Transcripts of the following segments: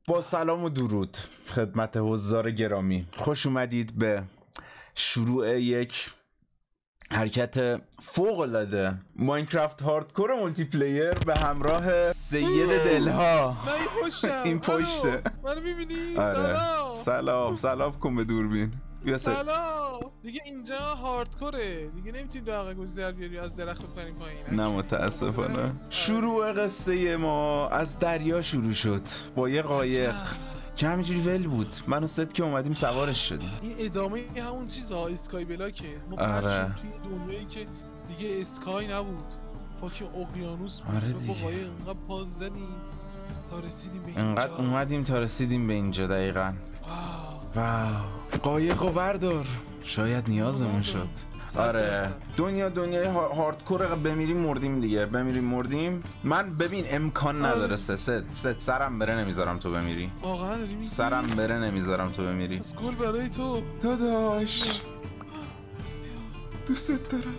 با سلام و درود خدمت حضار گرامی، خوش اومدید به شروع یک حرکت فوق‌العاده ماینکرافت هاردکور مولتی پلییر به همراه سید دلها. این پشته منو میبینی؟ آره. سلام کن به دوربین. سلام دیگه اینجا هاردکوره دیگه، نمیتونی داغ گوزی در بیاری از درخت بکنیم پایین. نه متاسفانه. شروع قصه ما از دریا شروع شد با یه قایق که همینجوری ول بود. من و ست که اومدیم سوارش شدیم. این ادامه همون چیزها اسکای بلاکه. ما آره. توی دنیایی که دیگه اسکای نبود، فاکین اقیانوس بود. آره دیگه. با قایق انقدر پاز زدیم تا رسیدیم به اینجا. انقدر اومدیم تا رسیدیم به اینجا. دقیقاً. واو. قایقو بردار، شاید نیازمون شد. آره دنیای هاردکور. بمیریم مردیم دیگه، بمیریم مردیم. من ببین امکان نداره ست سرم بره نمیذارم تو بمیری. واقعا داری میگی؟ سرم بره نمیذارم تو بمیری. از گل برای تو داداش دوست دارم.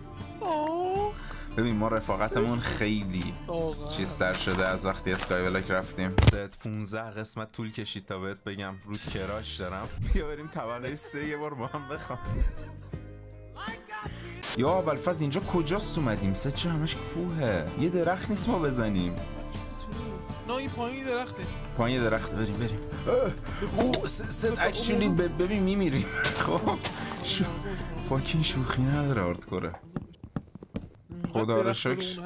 ببین ما رفاقتمون خیلی چیزتر شده از وقتی اسکای بلاک رفتیم. 15 قسمت طول کشید تا بهت بگم رود کراش دارم. بیا بریم طبقه 3 یه بار با هم بخوابیم. یا ابوالفضل اینجا کجاست اومدیم؟ چه همش کوهه، یه درخت نیست ما بزنیم. نه این پایین درخته. پایین درخت بریم. او اکچولی ببین میمیریم. خب فاکین شوخی نداره هاردکوره. خدا رو شکر.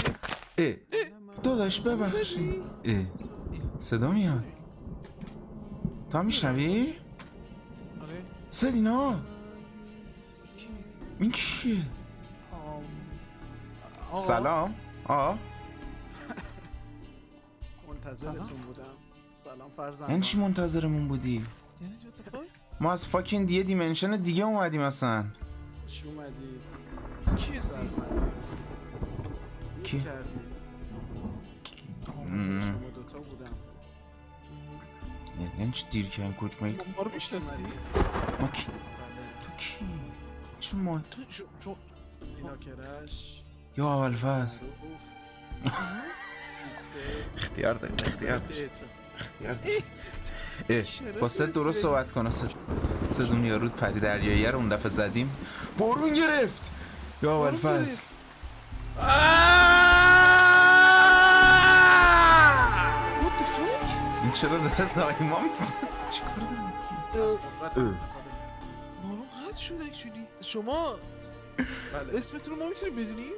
داداش ببخشید. صدا میاد. تو میشنوی؟ آره. سدینا این کیه؟ سلام. منتظرتون بودم. سلام فرزند. این چی منتظرمون بودی؟ ما از فاکین یه دیمنشن دیگه اومدیم اصلا. چی اومدی؟ کی هستی؟ کی؟ شما دوتا بودم. یعنی چی دیر کردن کجمایی؟ ما رو میشناسی؟ ما کی؟ تو کی؟ چه ما؟ اینا کرش. یا ابوالفضل اختیار داریم. با سد درست صحبت کنه. سد اون یارود پری دریایی رو اون دفعه زدیم بارون گرفت. یا ابوالفضل این چرا داره زایما میزد؟ چیکار داره؟ بارون قطع شد اکچولی. شما اسمتون رو ما میتونیم بدونیم؟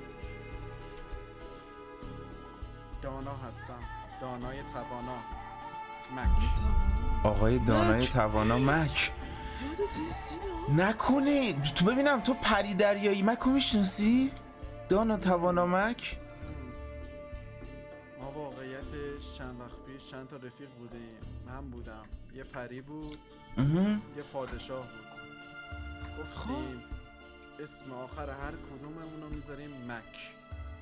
دانا هستم. دانای توانا مک. آقای دانای توانا مک. نکنه تو ببینم تو پری دریایی مک رو میشناسی؟ دانا توانا مک. ما واقعیتش چند وقت پیش چند تا رفیق بودیم. من بودم، یه پری بود، یه پادشاه بود. گفتیم اسم آخر هر کدوممون رو میذاریم مک.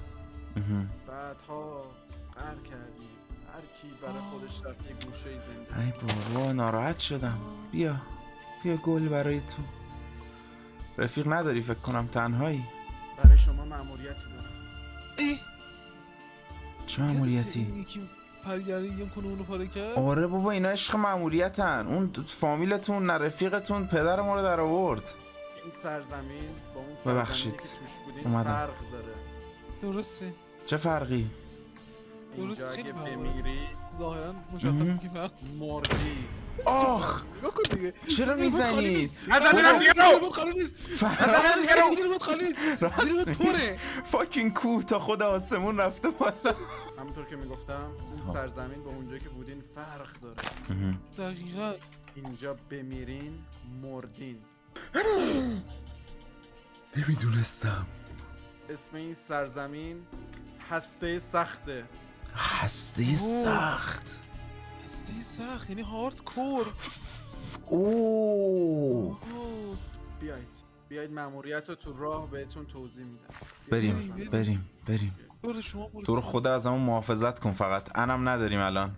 بعدها قهر کردیم، هر کی برای خودش رفت یه گوشه زنده. ای بابا ناراحت شدم. بیا گل برای تو. رفیق نداری فکر کنم، تنهایی. برای شما مأموریتی دارم. چه مأموریتی؟ یکی پریدری کنه اونو پاره کرد؟ آره بابا اینا عشق مأموریتن. اون فامیلتون نه رفیقتون پدر ما رو در آورد. این سرزمین با اون سرزمینی ببخشید که توش بودیم فرق داره. درسته. چه فرقی؟ درست اینجا خیلی اگه بمیری ظاهرا مشخصه که فرق مردی. آخ نگاه کن دیگه. چرا میزنی؟ نزنم دیگه رو خالی نیست. راست میگه. فاکین کوه تا خود آسمون رفته بالا. همونطور که میگفتم این سرزمین با اونجایی که بودین فرق داره. دقیقاً اینجا بمیرین مردین. نمیدونستم. اسم این سرزمین هسته سخته. هسته سخت. هسته سخت یعنی هاردکور. اوه بیایید مأموریت رو تو راه بهتون توضیح میدم. بریم. تو رو خدا از همون محافظت کن فقط. انم نداریم الان.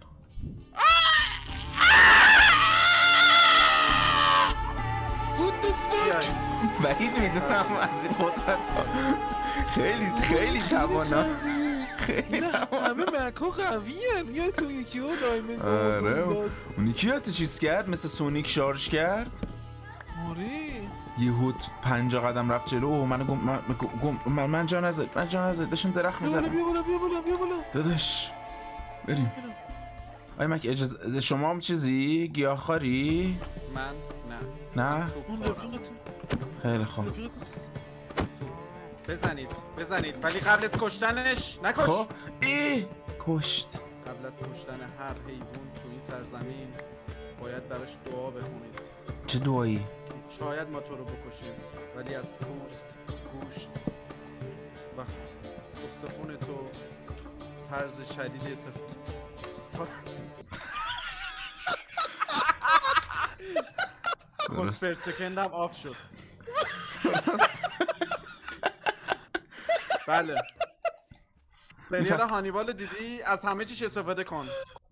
بعید میدونم از این قدرت ها. خیلی توانا. خیلی همه مکا قویه. یادتون یکی ها دایمن آره اونی که یادت چیز کرد مثل سونیک شارژ کرد. آره یهو 50 قدم رفت جلو و من جا نزد داشتم درخت میزدم. بیا بالا داداش بریم. آی مک اجازه شما هم چیزی گیاهخواری؟ من نه اون رفیقتون خیلی خوب بزنید ولی قبل از کشتنش نکش. خب کشت. قبل از کشتن هر حیوان تو این سرزمین باید براش دعا بخونید. چه دعایی؟ شاید ما تو رو بکشیم ولی از پوست، گوشت و استخون تو طرز شدیدی سکندم آف شد. بله سریال هانیبال دیدی؟ از همه چیش استفاده کن.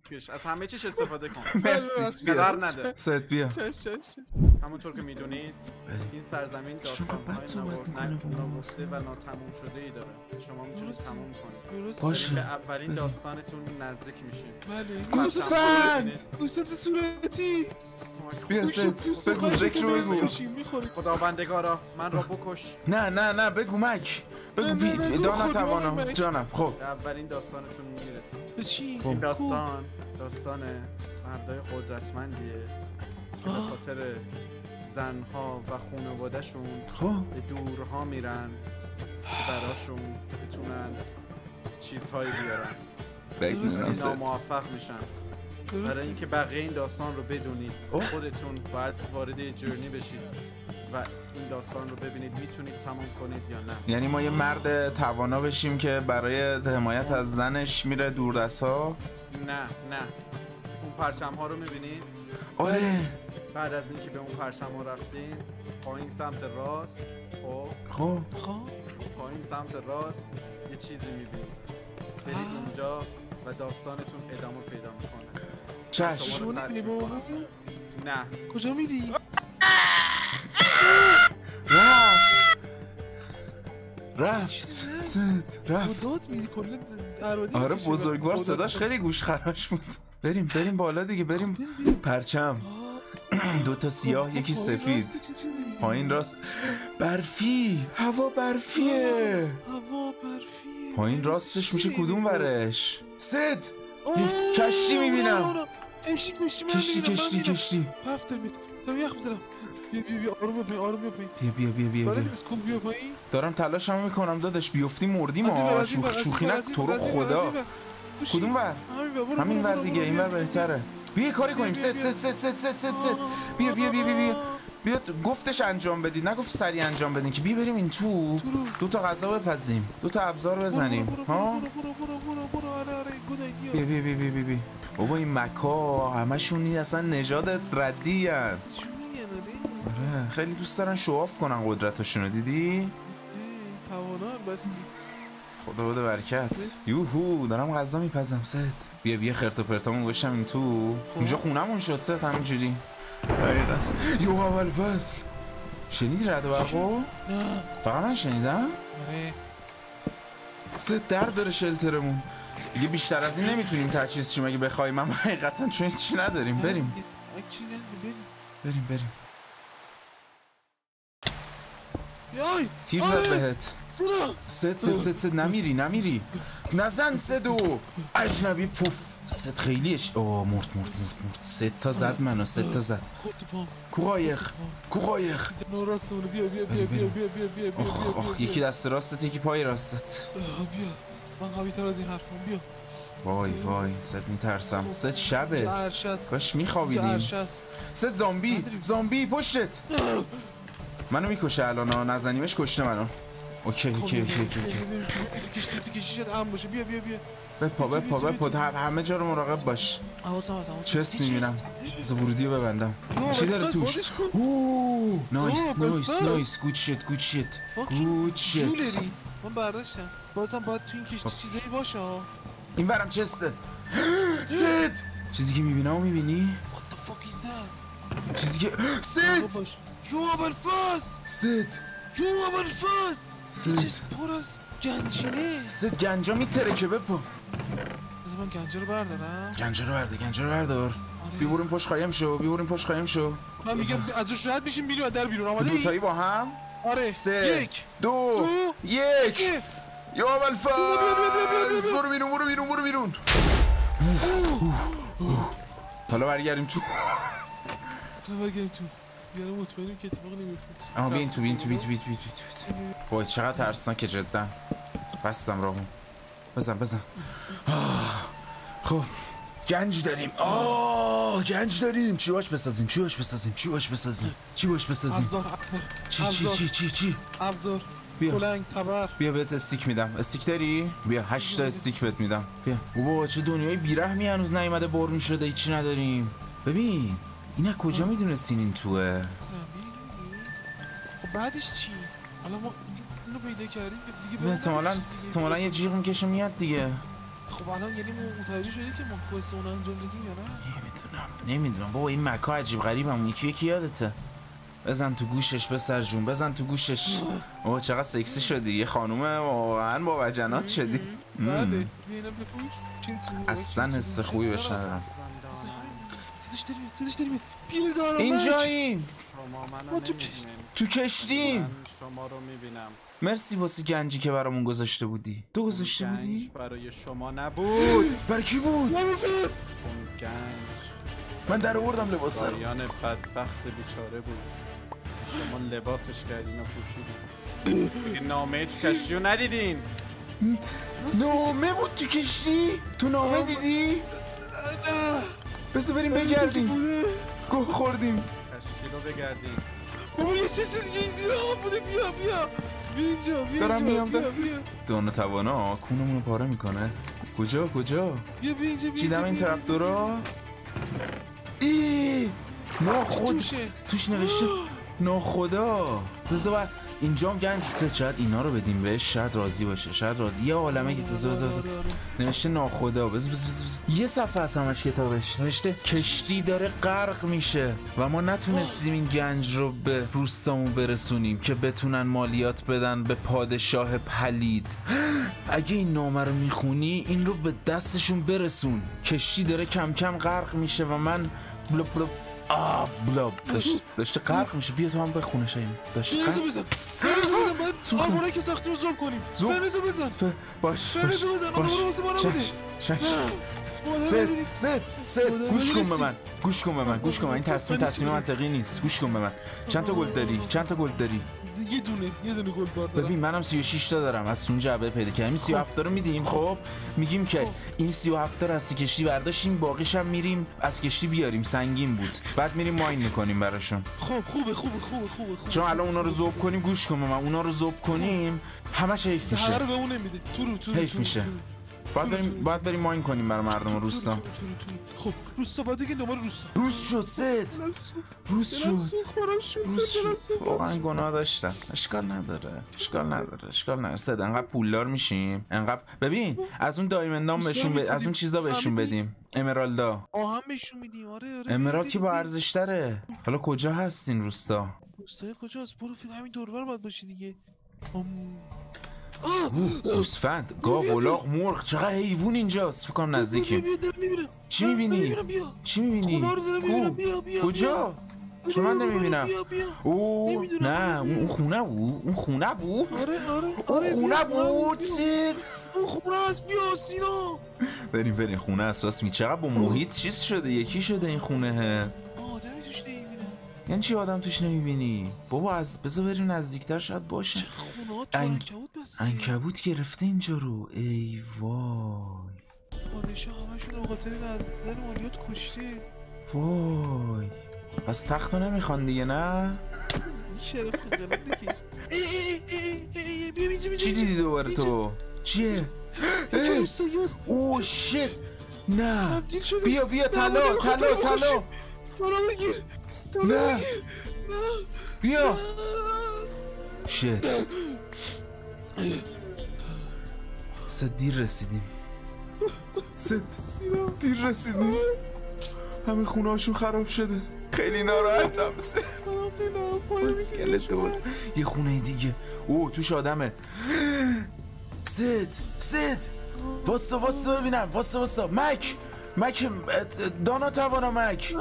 مرسی. قرار نده. سید بیا. همونطور که میدونید این سرزمین داستان‌های نگفته و ناتموم شده ای داره. شما میتونید تموم کنید. باشه. به اولین داستانتون نزدیک میشیم. بله گوسفند صورتی. بیا سید بگو ذکر رو بگو. خداوندگارا من را بکش. نه بگو مک بگو دانا توانا جانم. خب به اولین داستانتون میرسیم. چی؟ این داستان مردای قدرتمندیه که به خاطر زنها و خانواده‌شون به دورها میرن که براشون بتونن چیزهایی بیارن. ناموفق میشن. برای اینکه بقیه این داستان رو بدونید خودتون باید وارد جرنی بشید و این داستان رو ببینید میتونید تموم کنید یا نه. یعنی ما یه مرد توانا بشیم که برای حمایت از زنش میره دوردست‌ها؟ نه اون پرچم ها رو میبینید؟ آره. بعد از اینکه به اون پرچم ها رفتین پایین سمت راست خب پایین سمت راست یه چیزی میبینید. برید اونجا و داستانتون ادامه پیدا میکنه. چشم. شما نمیدونی بابا؟ نه. کجا میری؟ رفت داد میری کلا ارادی. آره بزرگوار صداش خیلی گوش خراش بود. بریم بالا دیگه. بریم پرچم. 2 سیاه یکی سفید. پایین راست برفی. هوا برفیه. پایین راستش میشه کدوم ورش؟ سد کشتی میبینم. کشتی برف دارم یخ میزنم. بیا آروم بیا پایین. دارم تلاشمو میکنم داداش بیفتی مردیم. شوخی نکن تو رو خدا. کدوم ور؟ همین ور دیگه. این ور بهتره. بیا کاری کنیم. ست بیا گفتش انجام بدید نگفت سریع انجام بدین که بیا بریم این تو 2 تا غذا بپزیم 2 تا ابزار بزنیم. ها بیا بابا این مکا همشون اصلا نژاد ردی ان. آره خیلی دوست دارن شواف کنن قدرتاشونو. دیدی؟ توانان بس. خدا بده برکت. یوهو دارم غذا میپزم. سد بیا خرت و پرتامون گوشم این تو. اینجا خونمون شد سد همینجوری. دقیقا یو اول فصل. شنیدی رد و برقو؟ نه فقط من شنیدم؟ سد درد داره شلترمون دیگه. بیشتر از این نمیتونیم تجهیز شیم اگه بخوایم. من حقیقتا چون چی نداریم. بریم تیر زد بهت. سد نمیری نزن. سدو اجنبی پوف. سد خیلیش مرد. 3 تا زد منو. 3 تا زد. کو قایق بیا. یکی دست راستت یکی پای راستت. بیا من قوی تر از این حرفم. بیا. وای سد میترسم. سد شبه کاش میخوابیدیم. سد زامبی پشتت. منو میکشه الان. نزنیمش کشته منو. اوکی کشیشت هم باشه. بیا بپا همه جا رو مراقب باش. چست میبینم. از ورودی رو ببندم. چی داره توش؟ نایس گود شیت. من برداشتم. بازم باید تو این کشتی چیزایی باشه. این برم چسته. سد چیزی که میبینم و میبینی؟ What the fuck is that؟ چیزی که You have a fast! سد You have a fast! سد Just put us گنجینه سید گنجا میتره که بپا. بذار من گنجه رو بردارم. گنجه رو بردار. بیبوریم پشت قایم شو. من میگم از روش رد میشیم میریم از در بیرون. آماده ای؟ دوتایی با هم. آره. 3 2 1 یا اول فاز. برو بیرون. حالا برگردیم تو. یعنی مطمئنیم که اتفاقی نمیفته. اما بین تو. وای چقدر ترسناکه جدا. بستم راهو. بزن. خب گنج داریم. گنج داریم. چی باش بسازیم؟ ابزار. چی؟ ابزار. بیا. کلنگ، تبر. بیا بهت استیک میدم. استیک داری؟ بیا 8 تا استیک بهت میدم. بیا. بابا چه دنیای بیرحمی هنوز نیومده برون شده هیچی نداریم. ببین اینا کجا میدونستین این توه؟ خب بعدش چی؟ الان ما اینو پیدا کردیم دیگه. احتمالاً یه جیغ میکشه میاد دیگه. خب الان یعنی ما متوجه شدی که ما کوست اون انجام دادیم یا نه؟ نمیدونم بابا این مکا عجیب غریبم. یکی یادته؟ بزن تو گوشش پسر جون. بابا چقدر سکسی شدی. یه خانوم واقعا با وجنات شدی. بله ببینم بپوش. اصلا حس خوبی بشه. سیدش داریم. بیر دارم. اینجاییم. شما منو نمیبینین. تو کشتیم. من شما رو میبینم. مرسی واسه گنجی که برامون گذاشته بودی. تو گذاشته بودی؟ گنج برای شما نبود. برای کی بود؟ اون گنج من در آوردم لباس رو. بایان بدبخت بیچاره بود. شما لباسش کردین و پوشیدین. نامه تو کشتی رو ندیدین؟ نامه بود تو کشتی؟ تو نامه دیدی؟ بسو بریم بگردیم. گوه خوردیم. کشتی رو بگردین. بابا یه چیز دیگه این زیر آب بوده. بیا اینجا. دارم میام. دانه توانا کونمونو پاره میکنه. کجا؟ بیا اینجا. چی دم این تراکتورا؟ توش نوشته ناخدا. بذار اینجا هم گنج شاید اینا رو بدیم بهش. شاید راضی باشه. یه عالمه که بذار نوشته ناخدا. بذار یه صفحه از همش کتابش نوشته کشتی داره غرق میشه و ما نتونستیم این گنج رو به روستامون برسونیم که بتونن مالیات بدن به پادشاه پلید. اگه این نامه رو میخونی این رو به دستشون برسون. کشتی داره کم کم غرق میشه و من بلاب داشته غرق میشه. بیا تو هم بخونش. این داشته غرق. بزن بعد آرمونه که ساختیم رو زوم کنیم. فرنزو بزن. باش سید گوش کن به من. این تصمیم منطقی نیست. گوش کن به من. چند تا گل داری؟ یه دونه گل بار دارم. ببین منم 36 تا دارم. از اون جعبه پیدا کردیم. 37 تا رو میدیم. خب میگیم که این 37 تا رو از کشتی برداشتیم. باقیش هم میریم از کشتی بیاریم. سنگین بود. بعد میریم ماین میکنیم براشون. خب خوبه. چون الان اونا رو ذوب کنیم. گوش کن من. اونا رو ذوب کنیم همش حیف میشه. رو به اون نمیده. تو حیف میشه. باید بریم ماین کنیم برای مردم روستا. خب روستا باید دیگه دنبال روز شد سید. روز شد. واقعا گناه داشتن. اشکال نداره. سید انقدر پولدار میشیم. انقدر ببین از اون دایمندام از اون چیزا بهشون بدیم. امرالدا. آهن بهشون میدیم. آره. امرالد که با ارزش تره. حالا کجا هستین روستا؟ روستای کجاست؟ برو فکر همین دور بر باید باشی دیگه. گوسفند، گاو، الاغ، مرغ، چقدر حیوان اینجاست. فکر کنم نزدیکیم. چی میبینی؟ کجا؟ چون من نمیبینم. نه اون خونه بود. آره اون خونه بود. اون خونه هست. بیا سینا بریم خونه است. راست می چقدر با محیط چیز شده. یکی شده این خونه. آدمی توش نمیبینم. یعنی چی آدم توش نمیبینی؟ بابا بذار بریم نزدیکتر شاید باشه. عنکبوت گرفته اینجا رو. ای وای. پادشاه همشون رو قاتل ندن مالیات کشته. وای. پس تختو نمیخوان دیگه نه؟ این شرف خجالت نکش. بیا اینجا. چی دیدی دوباره تو؟ چیه؟ اوه شت. نه بیا طلا. بگیر. نه بیا. شت. دیر رسیدیم. همه خونه هاشون خراب شده. خیلی ناراحتم. یه خونه دیگه. اوه توش آدمه. سید واسه ببینم واسه مک دانا توانا مک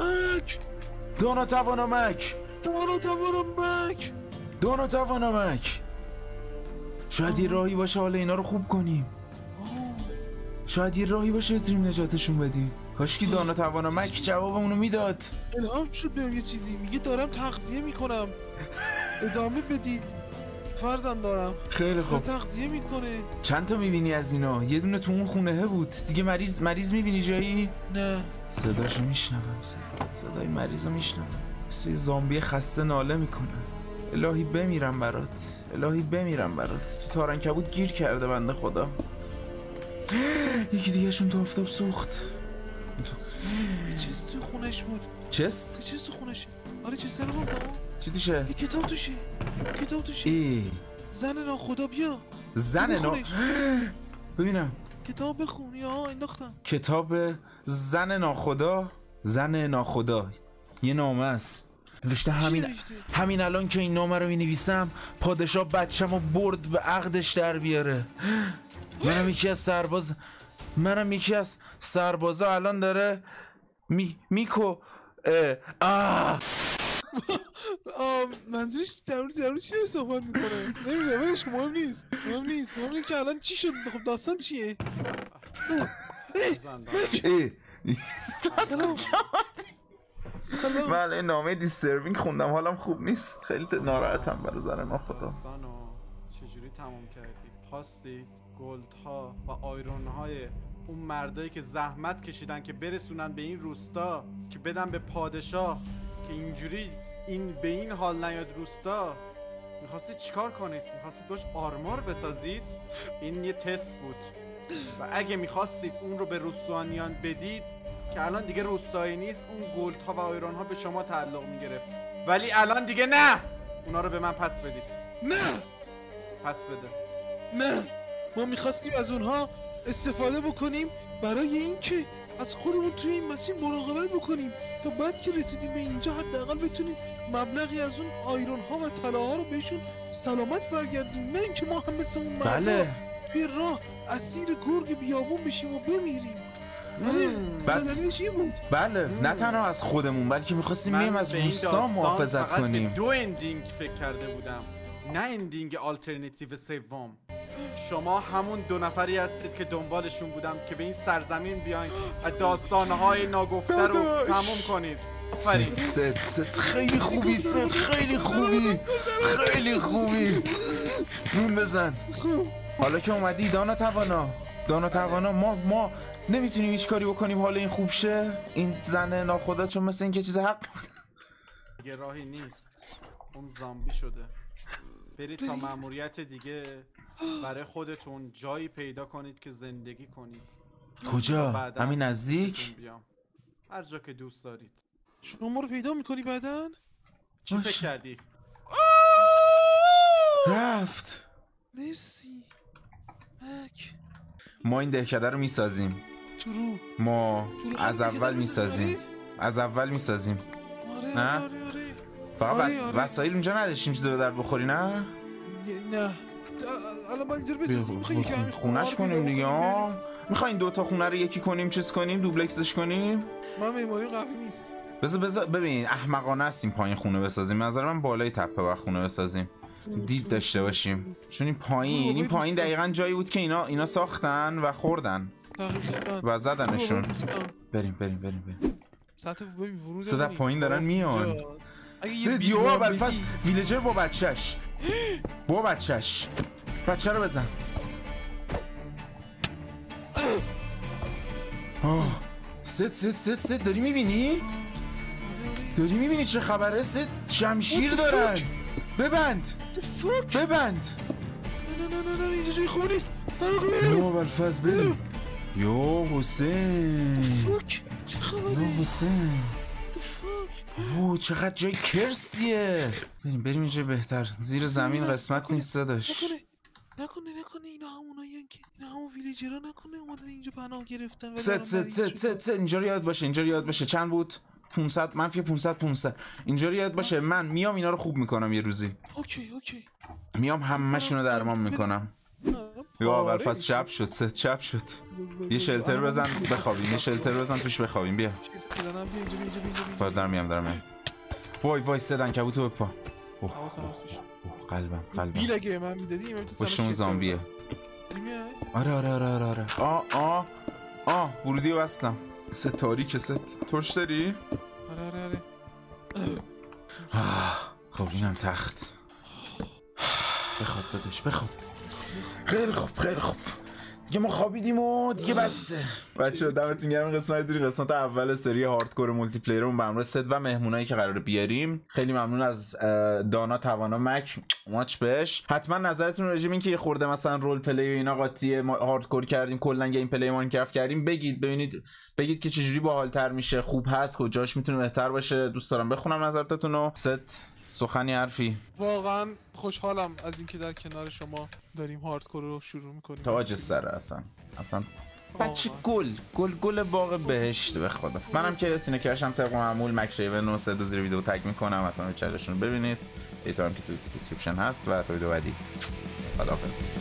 شاید یه راهی باشه حالا اینا رو خوب کنیم. شاید یه راهی باشه بتونیم نجاتشون بدیم. کاشکی دانا توانا مک جوابمونو میداد. الهام شد بهم یه چیزی میگه دارم تغذیه میکنم ادامه بدید فرزند دارم. خیلی خوب تغذیه میکنه. چند تا میبینی از اینا؟ یه دونه تو اون خونه بود دیگه. مریض میبینی جایی؟ نه صداشو میشنوم. صدای مریضو میشنوم. مثل زامبی خسته ناله میکنه. الهی بمیرم برات تو تارنکبوت گیر کرده بنده خدا. یکی دیگه شون تو آفتاب سوخت. یه چیز تو خونش بود. چست؟ یه چیز تو خونش. آره چیز رو بود. چی توشه؟ یه کتاب توشه. زن ناخدا بیا. ببینم کتاب بخون. یا انداختم کتاب زن ناخدا یه نامه است نوشته. همین الان که این نامه رو می‌نویسم پادشاه بچه‌مو برد به عقدش در بیاره. منم یکی از سربازا الان داره میکو منظورش در چی داره صحبت میکنه؟ نمیدونم مهم نیست که الان چی شد. خب داستان چیه؟ سلام. من این نامه دیستربینگ خوندم حالم خوب نیست. خیلی ناراحتم برای زن ناخدا. چجوری تموم کردی؟ خواستید گلدها و آیرونهای اون مردایی که زحمت کشیدن که برسونن به این روستا که بدن به پادشاه که اینجوری به این حال نیاد روستا. میخواستید چیکار کنید؟ میخواستید باش آرمار بسازید؟ این یه تست بود و اگه میخواستید اون رو به روستاییان بدید که الان دیگه روستایی نیست، اون گلدها و آیرونها به شما تعلق میگرفت. ولی الان دیگه نه، اونا رو به من پس بدید. نه پس بده. نه ما میخواستیم از اونها استفاده بکنیم برای اینکه از خودمون توی این مسیر مراقبت بکنیم تا بعد که رسیدیم به اینجا حداقل بتونیم مبلغی از اون آیرون ها و طلاها رو بهشون سلامت برگردیم، نه اینکه ما هم مثل اون مردا توی راه اسیر گرگ بیابون بشیم و بمیریم. بله نه تنها از خودمون بلکه میخواستیم میم از روستا محافظت کنیم. من دو اندینگ فکر کرده بودم، نه اندینگ آلترناتیو سوم. شما همون دو نفری هستید که دنبالشون بودم که به این سرزمین بیاین و داستانهای ناگفته رو تموم کنید. ست خیلی خوبی. نون بزن. حالا که اومدی دانا توانا ما نمیتونیم هیچ کاری بکنیم حالا این خوب شه؟ این زن ناخدا چون مثل این که چیز حق دیگه راهی نیست، اون زامبی شده. برید تا مأموریت دیگه برای خودتون جایی پیدا کنید که زندگی کنید. کجا؟ همین نزدیک؟ هر جا که دوست دارید. شما رو پیدا میکنی بعداً؟ چی فکر کردی؟ رفت. مرسی مک. ما این دهکده رو میسازیم. ما از اول میسازیم. نه؟ فقط وسایل اونجا نداشتیم چیزی به در بخوری نه؟ نه الان باید اینجا رو بسازیم. خونش کنیم دیگه. میخواین دوتا خونه رو یکی کنیم چیز کنیم دوبلکسش کنیم؟ من معماری قوی نیست. بذار ببین احمقانه است این پایین خونه بسازیم. نظر من بالای تپه و خونه بسازیم دید داشته باشیم، چون این پایین دقیقاً جایی بود که اینا ساختن و خوردن و زدنشون. بریم صدا پایین دارن میان. سدیو بلفس ویلجر با بچهش بچه رو بزن. سد داری میبینی چه خبره؟ سد شمشیر دارن. ببند نه اینجا جای خوب نیست. یو بلفز بریم. یو حسین اوه چقدر جای کرستیه. بریم اینجا بهتر. زیر زمین قسمت نیست داشت. نکنه اینا همونایی که اینا همون ویلیجرها نکنه اومدن اینجا پناه گرفتن. ست اینجا رو یاد باشه. چند بود؟ 500 منفی 500 اینجا رو یاد باشه. من میام اینا رو خوب میکنم یه روزی. اوکی میام همه‌شون رو درمان میکنم. یا اول فصل شب شد، ست شب شد. یه شلتر بزن بخوابیم، یه شلتر بزن توش بخوابیم. بیا دارم میام. وای سدن کبوتو بپا. قلبم بیلگه من میدادی پشتمون زامبیه. آره ورودی رو بستم. ست تاریکه. ست ترش داری؟ آره خب اینم تخت. بخواب دادش بخواب. خیلی خوب دیگه ما خوابیدیم و دیگه بسه. بچه‌ها دمتون گرم. قسمت اول سری هاردکور مولتی پلیرمون به همراه ست و مهمونایی که قراره بیاریم. خیلی ممنون از دانا توانا مک ماچ بهش. حتما نظرتون راجع به این که یه خورده مثلا رول پلی و اینا قاطی ما هاردکور کردیم، کلا گیم پلی ماینکرافت کردیم، بگید که چجوری باحال‌تر میشه، خوب هست، کجاش میتونه بهتر باشه. دوست دارم بخونم نظراتتون رو. ست سخنی حرفی. واقعا خوشحالم از اینکه در کنار شما داریم هاردکور رو شروع میکنیم. تاج سره اصلا بچه گل باغ بهشت به خدا. منم که سینه کرشم طبق معمول مک ریون و سه دو زیر ویدیو تگ میکنم، حتما چنلشون رو ببینید. دیتا هم که تو دیسکریپشن هست و تا ویدیو بعدی خداحافظ.